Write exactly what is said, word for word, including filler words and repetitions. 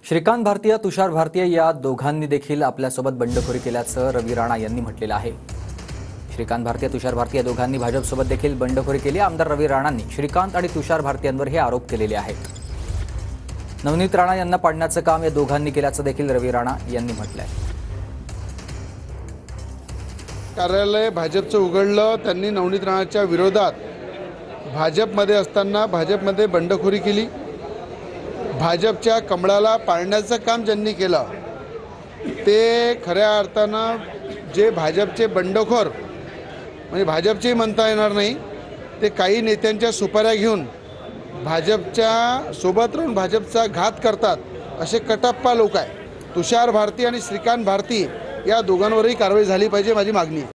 श्रीकांत भारतीय, तुषार भारतीय या दोघांनी देखील आपल्यासोबत बंडखोरी केल्याचं रवी राणा यांनी म्हटलेलं आहे। श्रीकांत भारतीय, तुषार भारतीय या दोघांनी भाजपसोबत देखील बंडखोरी केली। आमदार रवी राणांनी श्रीकांत आणि तुषार भारतीयांवर हे आरोप केलेले आहेत। नवनीत राणा यांना पाडण्याचं काम या दोघांनी केल्याचं देखील रवी राणा यांनी म्हटलंय। कार्यालय भाजपचं उघडलं, त्यांनी नवनीत राणाच्या विरोधात भाजपमध्ये असताना भाजपमध्ये बंडखोरी केली। भाजपच्या कमळाला पाडण्याचं काम ज्यांनी केलं ते खऱ्या अर्थानं जे भाजपचे बंडखोर म्हणजे भाजपचे म्हणता येणार नाही, ते काही नेत्यांच्या सुपाऱ्या घेऊन भाजपच्या सोबत राहून भाजपचा घात करतात असे कटप्पा लोक आहे। तुषार भारती आणि श्रीकांत भारती या दोघांवरही कारवाई झाली पाहिजे, माझी मागणी आहे।